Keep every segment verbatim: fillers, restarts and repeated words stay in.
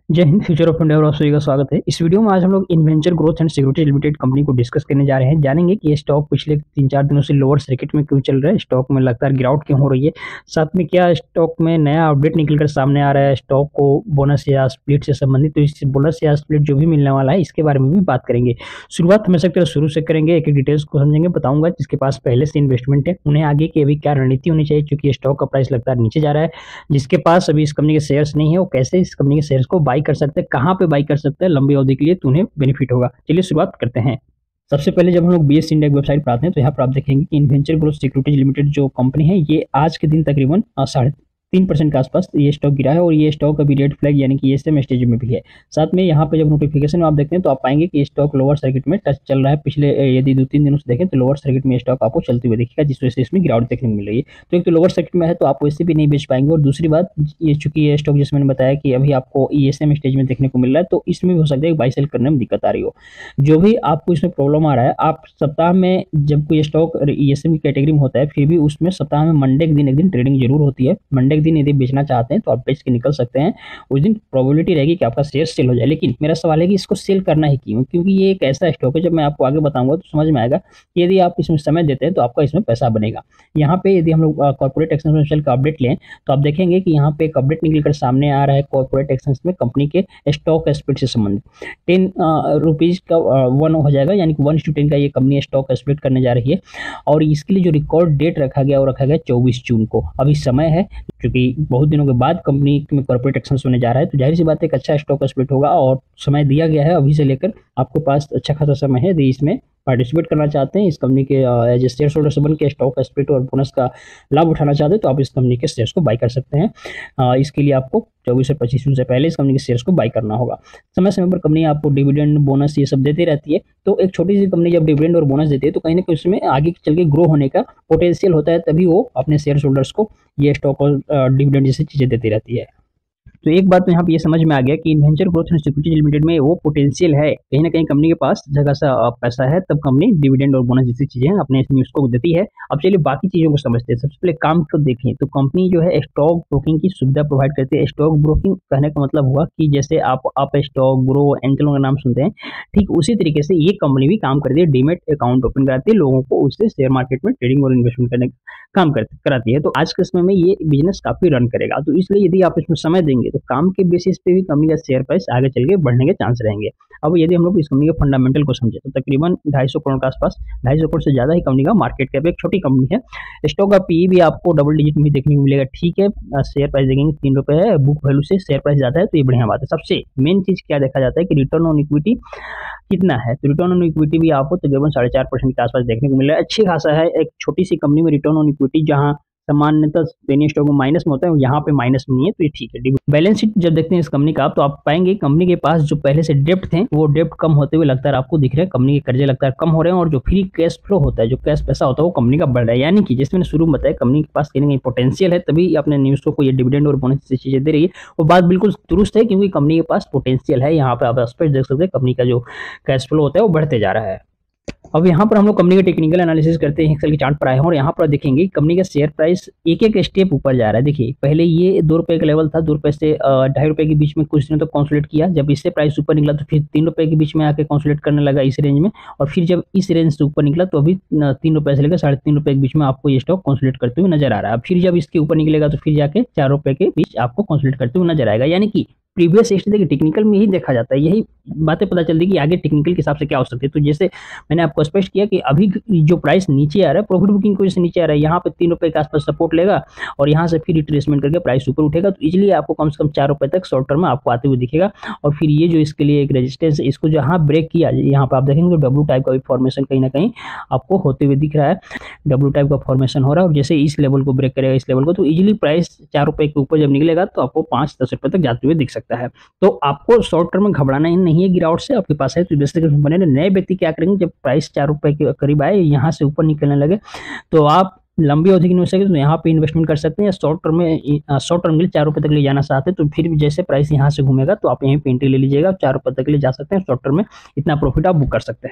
जय Hind. Future of India और आप सभी का स्वागत है। इस वीडियो में आज हम लोग Inventure growth and security limited company को डिस्कस करने जा रहे हैं। जानेंगे कि ये स्टॉक पिछले तीन चार दिनों से लोअर सर्किट में क्यों चल रहा है, स्टॉक में लगातार गिरावट क्यों हो रही है, साथ में क्या स्टॉक में नया अपडेट निकलकर सामने आ रहा है स्टॉक को बोनस या स्प्लिट से संबंधित। तो इस बोनस या स्प्लिट जो भी मिलने वाला है इसके बारे में भी बात करेंगे। शुरुआत हमेशा की तरह शुरू से करेंगे, एक एक डिटेल्स को समझेंगे, बताऊंगा जिसके पास पहले से इन्वेस्टमेंट है उन्हें आगे की अभी क्या रणनीति होनी चाहिए, क्योंकि स्टॉक का प्राइस लगातार नीचे जा रहा है। जिसके पास अभी इस कंपनी के शेयर्स नहीं है वो कैसे इस कंपनी के शेयर्स को बाई कर सकते हैं, कहाँ पे बाई कर सकते हैं लंबी अवधि के लिए, तो उन्हें बेनिफिट होगा। चलिए शुरुआत करते हैं। सबसे पहले जब हम लोग बीएस इंडिया की वेबसाइट पर आते हैं तो यहाँ पर आप देखेंगे कि इन्वेंचर ग्रोथ सिक्योरिटीज लिमिटेड जो कंपनी है ये आज के दिन तकरीबन साढ़े तीन परसेंट के आसपास ये स्टॉक गिरा है और ये स्टॉक अभी रेड फ्लैग यानी कि एसएम स्टेज में भी है। साथ में यहाँ पे जब नोटिफिकेशन में आप देखते हैं तो आप पाएंगे कि स्टॉक लोअर सर्किट में टच चल रहा है। पिछले यदि दो तीन दिनों से देखें तो लोअर सर्किट में स्टॉक आपको चलते हुए दिखेगा, जिस वजह से इसमें गिरावट देखने को मिल रही है। तो एक तो लोअर सर्किट में है तो आप वैसे भी नहीं बेच पाएंगे, और दूसरी बात ये चूंकि ये स्टॉक जिसमें मैंने बताया कि अभी आपको ईएसएम स्टेज में देखने को मिल रहा है तो इसमें भी हो सकता है बाई सेल करने में दिक्कत आ रही हो। जो भी आपको इसमें प्रॉब्लम आ रहा है, आप सप्ताह में जब कोई स्टॉक ईएसएम की कैटेगरी में होता है फिर भी उसमें सप्ताह में मंडे के दिन एक दिन ट्रेडिंग जरूर होती है। मंडे के दिन यदि बेचना चाहते हैं तो आप बेच के निकल सकते हैं, उस दिन प्रोबेबिलिटी रहेगी कि आपका शेयर सेल हो जाए। लेकिन मेरा सवाल है कि इसको सेल करना ही क्यों, क्योंकि ये एक ऐसा स्टॉक है, जब मैं आपको आगे बताऊंगा तो समझ में आएगा कि यदि आप इसमें समय देते हैं तो आपका इसमें पैसा बनेगा। यहाँ पे यदि हम लोग कॉर्पोरेट एक्सचेंज का अपडेट लें तो आप देखेंगे कि यहाँ पे एक अपडेट निकलकर सामने आ रहा है कॉर्पोरेट एक्सचेंज में कंपनी के स्टॉक स्प्लिट से संबंधित। टेन रुपीज का वन हो जाएगा, यानी कि वन टू टेन का ये कंपनी स्टॉक स्प्लिट करने जा रही है। और इसके लिए जो रिकॉर्ड डेट रखा गया वो रखा गया चौबीस जून को। अभी समय है, क्योंकि बहुत दिनों के बाद कंपनी में कॉर्पोरेट एक्शंस होने जा रहा है तो जाहिर सी बात है एक अच्छा स्टॉक स्प्लिट होगा और समय दिया गया है अभी से लेकर आपके पास अच्छा खासा समय है। यदि इसमें पार्टिसिपेट करना चाहते हैं, इस कंपनी के एज ए शेयर होल्डर से बन के स्टॉक स्प्लिट और बोनस का लाभ उठाना चाहते हैं तो आप इस कंपनी के शेयर्स को बाई कर सकते हैं। आ, इसके लिए आपको चौबीस से पच्चीस जून से पहले इस कंपनी के शेयर्स को बाई करना होगा। समय समय पर कंपनी आपको डिविडेंड बोनस ये सब देती रहती है, तो एक छोटी सी कंपनी जब डिविडेंड और बोनस देती है तो कहीं ना कहीं उसमें आगे चल के ग्रो होने का पोटेंशियल होता है, तभी वो अपने शेयर होल्डर्स को ये स्टॉक और डिविडेंड जैसी चीजें देती रहती है। तो एक बात तो यहाँ पे ये समझ में आ गया कि Inventure growth and security limited में वो पोटेंशियल है, कहीं ना कहीं कंपनी के पास जगह सा पैसा है, तब कंपनी डिविडेंड और बोनस जैसी चीजें अपने न्यूज को देती है। अब चलिए बाकी चीजों को समझते हैं। सबसे पहले काम को देखें तो कंपनी जो है स्टॉक ब्रोकिंग की सुविधा प्रोवाइड करती है। स्टॉक ब्रोकिंग कहने का मतलब हुआ कि जैसे आप अप स्टॉक, ग्रो, एंजल का नाम सुनते हैं, ठीक उसी तरीके से ये कंपनी भी काम करती है। डीमेट अकाउंट ओपन कराती है लोगों को, उससे शेयर मार्केट में ट्रेडिंग और इन्वेस्टमेंट करने का काम कराती है। तो आज के समय में ये बिजनेस काफी रन करेगा, तो इसलिए यदि आप इसमें समय देंगे तो काम के बेसिस पे भी कंपनी का शेयर प्राइस आगे चल के बढ़ने के चांस रहेंगे। अब यदि हम लोग इस कंपनी के फंडामेंटल को समझे तो तकरीबन ढाई सौ करोड़ के आसपास, ढाई सौ करोड़ से ज्यादा ही कंपनी का मार्केट कैप, एक छोटी कंपनी है। स्टॉक का पी भी आपको डबल डिजिट में देखने को मिलेगा, ठीक है। शेयर प्राइस देखेंगे तीन रुपए है, बुक वैल्यू से शेयर प्राइस ज्यादा है तो ये बढ़िया बात है। सबसे मेन चीज क्या देखा जाता है कि रिटर्न ऑन इक्विटी कितना है, तो रिटर्न ऑन इक्विटी भी आपको तकरीबन साढ़े चार परसेंट के आसपास देखने को मिल रहा है। अच्छी खासा है। एक छोटी सी कंपनी में रिटर्न ऑन इक्विटी जहां सामान्यतः पेनी स्टॉक में माइनस में होता है, यहाँ पे माइनस में नहीं है, तो ये ठीक है। बैलेंस शीट जब देखते हैं इस कंपनी का तो आप पाएंगे कंपनी के पास जो पहले से डेप्ट थे वो डेप्ट कम होते हुए लगता है आपको दिख रहे हैं। कंपनी के कर्जे लगता है कम हो रहे हैं, और जो फ्री कैश फ्लो होता है, जो कैश पैसा होता है वो कंपनी का बढ़ रहा है। यानी कि जैसे मैंने शुरू में बताया कंपनी के पास कहीं ना कहीं पोटेंशियल है, तभी अपने न्यूज को ये डिविडेंड और बोनस जैसी चीजें दे रही है। वो बात बिल्कुल दुरुस्त है, क्योंकि कंपनी के पास पोटेंशियल है। यहाँ पे आप स्पष्ट देख सकते हैं कंपनी का जो कैश फ्लो होता है वो बढ़ते जा रहा है। अब यहाँ पर हम लोग कंपनी का टेक्निकल एनालिसिस करते हैं, एक्सेल के चार्ट पर आए हैं और यहाँ पर देखेंगे कंपनी का शेयर प्राइस एक एक स्टेप ऊपर जा रहा है। देखिए पहले ये दो रुपए का लेवल था, दो रुपए से ढाई रुपए के बीच में कुछ दिनों तक तो कंसोलिडेट किया। जब इससे प्राइस ऊपर निकला तो फिर तीन रुपए के बीच में आके कंसोलिडेट करने लगा इस रेंज में, और फिर जब इस रेंज से ऊपर निकला तो अभी तीन रुपए से लेकर साढ़े तीन रुपए के बीच में आपको ये स्टॉक कंसोलिडेट करते हुए नजर आ रहा है। फिर जब इसके ऊपर निकलेगा तो फिर जाके चार रुपए के बीच आपको कंसोलिडेट करते हुए नजर आएगा। यानी कि प्रीवियस हिस्ट्री देखिए टेक्निकल में ही देखा जाता है, यही बातें पता चलती है कि आगे टेक्निकल के हिसाब से क्या हो सकती है। तो जैसे मैंने आपको स्पष्ट किया कि अभी जो प्राइस नीचे आ रहा है प्रॉफिट बुकिंग की वजह से नीचे आ रहा है, यहाँ पे तीन रुपए के आसपास सपोर्ट लेगा और यहाँ से फिर रिट्रेसमेंट करके प्राइस ऊपर उठेगा, तो इजिली आपको कम से कम चार रुपए तक शॉर्ट टर्म में आपको आते हुए दिखेगा। और फिर ये जो इसके लिए एक रेजिस्टेंस है, इसको जहाँ ब्रेक किया, यहाँ पर आप देखेंगे तो डब्ल्यू टाइप का भी फॉर्मेशन कहीं ना कहीं आपको होते हुए दिख रहा है। डब्ल्यू टाइप का फॉर्मेशन हो रहा है, और जैसे इस लेवल को ब्रेक करेगा, इस लेवल को, तो इजिली प्राइस चार रुपए के ऊपर जब निकलेगा तो आपको पाँच दस रुपए तक जाते हुए दिख सकता है। तो आपको शॉर्ट टर्म में घबराना ही नहीं है गिरावट से, आपके पास है तो इन्वेस्टर बने। नए व्यक्ति क्या करेंगे, जब प्राइस चार रुपए के करीब आए, यहाँ से ऊपर निकलने लगे, तो आप लंबी अवधि की इन्वेस्टर तो यहाँ पे इन्वेस्टमेंट कर सकते हैं। या शॉर्ट टर्म में शॉर्ट टर्म के लिए चार रुपए तक ले जाना चाहते हैं तो फिर जैसे प्राइस यहाँ से घूमेगा तो आप यहीं पे एंट्री ले लीजिएगा, चार रुपए तक ले जा सकते हैं। शॉर्ट टर्म में इतना प्रॉफिट आप बुक कर सकते हैं।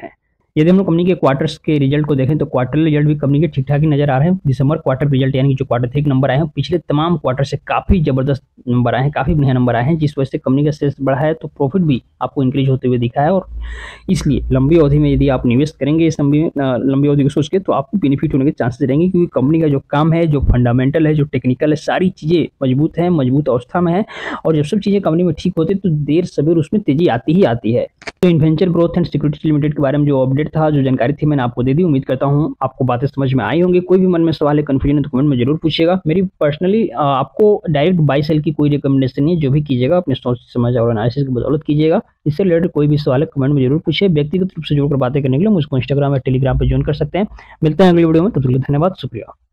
यदि हम लोग कंपनी के क्वार्टर्स के रिजल्ट को देखें तो क्वार्टर रिजल्ट भी कंपनी के ठीक ठाक ही नजर आ रहे हैं। दिसंबर क्वार्टर रिजल्ट यानी कि जो क्वार्टर थ्री के नंबर आए हैं पिछले तमाम क्वार्टर से काफी जबरदस्त नंबर आए हैं, काफी बढ़िया नंबर आए हैं, जिस वजह से कंपनी का सेल्स बढ़ा है तो प्रॉफिट भी आपको इंक्रीज होते हुए दिखा है। और इसलिए लंबी अवधि में यदि आप निवेश करेंगे इस लंबी लंबी अवधि को सोच के तो आपको बेनिफिट होने के चांसेस रहेंगे, क्योंकि कंपनी का जो काम है, जो फंडामेंटल है, जो टेक्निकल है, सारी चीजें मजबूत है, मजबूत अवस्था में है। और जब सब चीजें कंपनी में ठीक होती है तो देर सवेर उसमें तेजी आती ही आती है। तो Inventure growth and securities limited के बारे में जो अपडेट था, जो जानकारी थी, मैंने आपको दे दी। उम्मीद करता हूं आपको बातें समझ में आई होंगी। कोई भी मन में सवाल है, कंफ्यूजन है तो कमेंट में जरूर पूछिएगा। मेरी पर्सनली आपको डायरेक्ट बाय सेल की कोई रिकमेंडेशन नहीं है, जो भी कीजिएगा अपने सोच समझ और एनालिसिस की बदौलत कीजिएगा। इससे रिलेटेड कोई भी सवाल है कमेंट में जरूर पूछिए। व्यक्तिगत रूप से जुड़कर बातें करने के लिए मुझको इंस्टाग्राम या टेलीग्राम पर ज्वाइन कर सकते हैं। मिलते हैं अगली वीडियो में, तब तक के लिए धन्यवाद, शुक्रिया।